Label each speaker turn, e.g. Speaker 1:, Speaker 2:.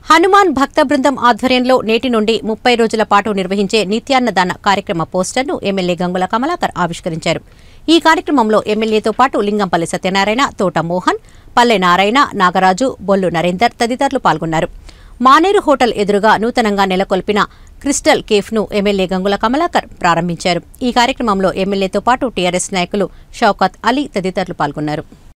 Speaker 1: హనుమాన్ భక్త బృందం ఆధ్వర్యంలో నేటి నుండి 30 రోజుల పాటు నిర్వహించే నిత్యాన్నదాన కార్యక్రమ పోస్టర్ను ఎమ్మెల్యే గంగుల కమలాకర్ ఆవిష్కరించారు. ఈ కార్యక్రమంలో ఎమ్మెల్యేతో పాటు లింగంపల్లి సత్యనారాయణ, తోట మోహన్, పల్లె నారాయణ, నాగరాజు, బొల్లు నరేందర్ తదితరులు పాల్గొన్నారు. మానేరు హోటల్ ఎదురుగా నూతనంగా నెలకొల్పిన క్రిస్టల్ కేఫ్ను ఎమ్మెల్యే గంగుల కమలాకర్ ప్రారంభించారు. ఈ కార్యక్రమంలో ఎమ్మెల్యేతో పాటు టీఆర్ఎస్ నాయకులు షౌకత్ అలీ తదితరులు పాల్గొన్నారు.